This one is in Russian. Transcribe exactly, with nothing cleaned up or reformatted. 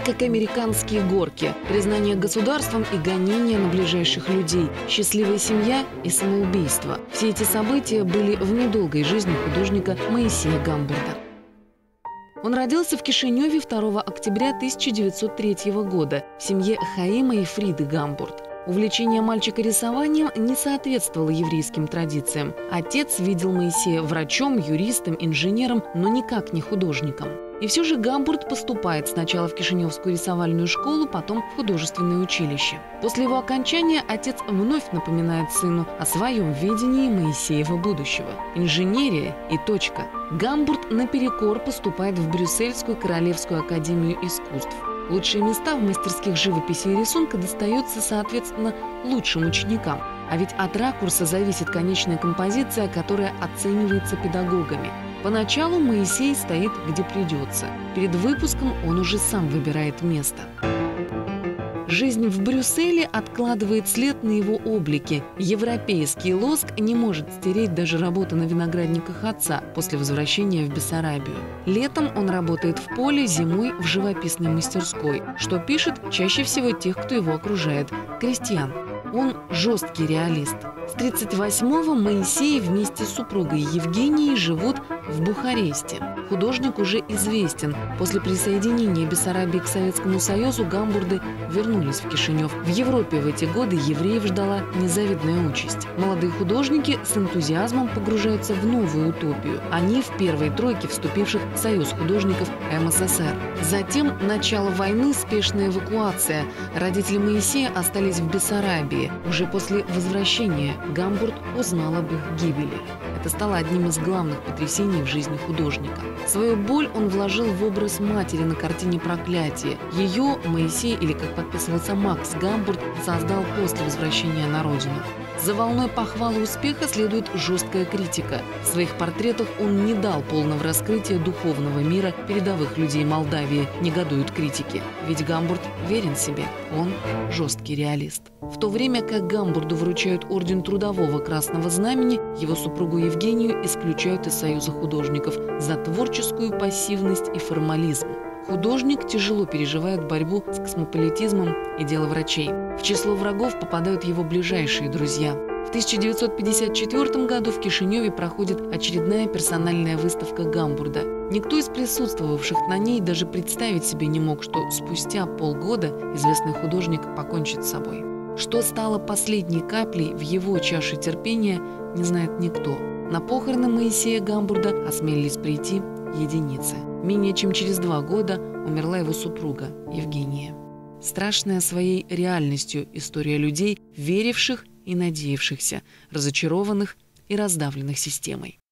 как американские горки, признание государством и гонения на ближайших людей, счастливая семья и самоубийство. Все эти события были в недолгой жизни художника Моисея Гамбурда. Он родился в Кишиневе второго октября тысяча девятьсот третьего года в семье Хаима и Фриды Гамбурд. Увлечение мальчика рисованием не соответствовало еврейским традициям. Отец видел Моисея врачом, юристом, инженером, но никак не художником. И все же Гамбурд поступает сначала в Кишиневскую рисовальную школу, потом в художественное училище. После его окончания отец вновь напоминает сыну о своем видении Моисеева будущего. Инженерия и точка. Гамбурд наперекор поступает в Брюссельскую Королевскую академию искусств. Лучшие места в мастерских живописи и рисунка достаются, соответственно, лучшим ученикам. А ведь от ракурса зависит конечная композиция, которая оценивается педагогами. Поначалу Моисей стоит где придется. Перед выпуском он уже сам выбирает место. Жизнь в Брюсселе откладывает след на его облике. Европейский лоск не может стереть даже работа на виноградниках отца после возвращения в Бессарабию. Летом он работает в поле, зимой в живописной мастерской, что пишет чаще всего тех, кто его окружает – крестьян. Он жесткий реалист. С тридцать восьмого Моисей вместе с супругой Евгенией живут в Бухаресте. Художник уже известен. После присоединения Бессарабии к Советскому Союзу Гамбурды вернулись в Кишинев. В Европе в эти годы евреев ждала незавидная участь. Молодые художники с энтузиазмом погружаются в новую утопию. Они в первой тройке вступивших в Союз художников эм эс эс эр. Затем начало войны, спешная эвакуация. Родители Моисея остались в Бессарабии. Уже после возвращения Гамбурд узнал об их гибели. Это стало одним из главных потрясений в жизни художника. Свою боль он вложил в образ матери на картине «Проклятие». Ее Моисей, или как подписывался Макс Гамбурд, создал после возвращения на родину. За волной похвал и успеха следует жесткая критика. В своих портретах он не дал полного раскрытия духовного мира передовых людей Молдавии, негодуют критики. Ведь Гамбурд верен себе, он жесткий реалист. В то время как Гамбурду вручают орден Трудового Красного Знамени, его супругу Евгению исключают из Союза художников за творческую пассивность и формализм. Художник тяжело переживает борьбу с космополитизмом и дело врачей. В число врагов попадают его ближайшие друзья. В тысяча девятьсот пятьдесят четвёртом году в Кишиневе проходит очередная персональная выставка Гамбурда. Никто из присутствовавших на ней даже представить себе не мог, что спустя полгода известный художник покончит с собой. Что стало последней каплей в его чаше терпения, не знает никто. На похороны Моисея Гамбурда осмелились прийти единицы. Менее чем через два года умерла его супруга Евгения. Страшная своей реальностью история людей, веривших и надеявшихся, разочарованных и раздавленных системой.